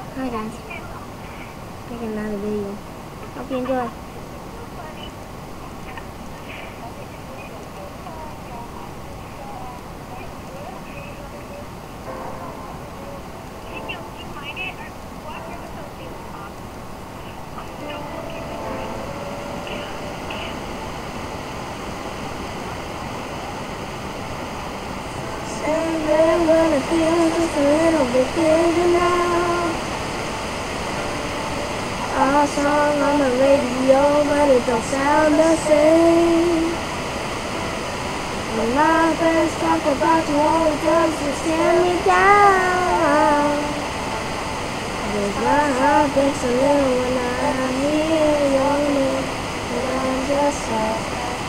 Hi guys, making another video. Hope you enjoy. Saying when it feels just a little bit bigger now. Our song on the radio, but it don't sound the same. When my friends talk about you, all it does is tear me down. Cause my heart breaks a little when I hear your name, but I'm just sad.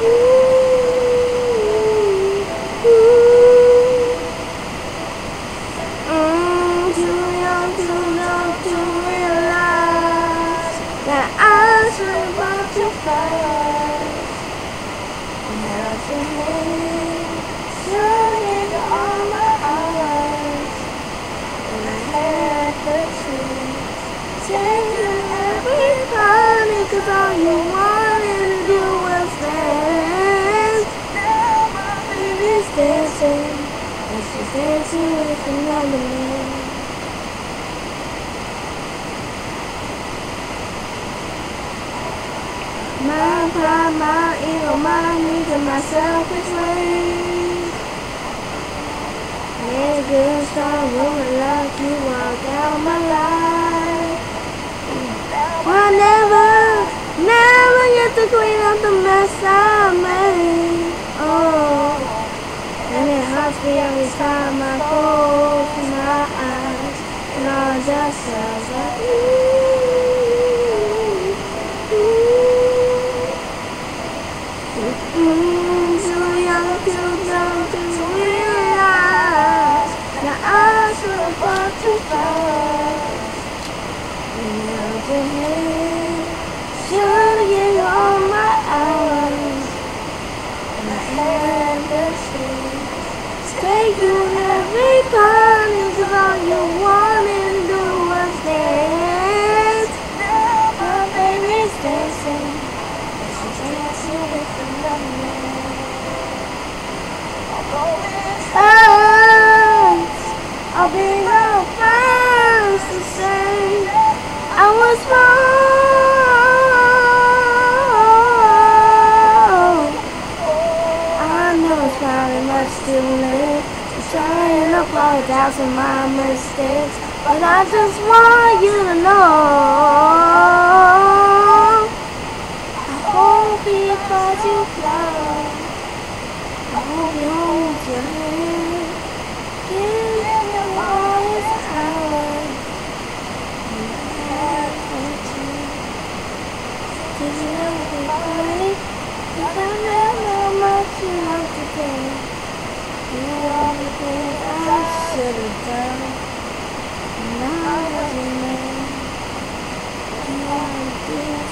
Too young to realize that I should have brought you flowers. Held your hand, showing all my hours, and I had the chance. Taking everybody, cause all you wanted to do was dance. Now my baby's dancing, and she's dancing with another man. My pride, my ego, my needs, and my selfish ways. Made a good, strong woman like you walk down my life. I never get to clean up the mess I made. Oh, and it hurts me every time I close my eyes, and all it just sounds like you. Too young to realize that I should have brought you flowers. And held your hand, should have given you all my hours. And I had the chance, take you every party, cause all you wanted to do was dance. Now my baby's dancing, and she's dancing with another man. I'll be the first to say I was wrong. I know it's probably much too late to try and apologize for my mistakes, but I just want you to know I hope he buys you flowers. I hope he holds your hand, give you all his hours, and I have a chance. Did you ever be funny? Cause I never know much you love to do. You know all the things I should have done, and now I'm a man. You know all the things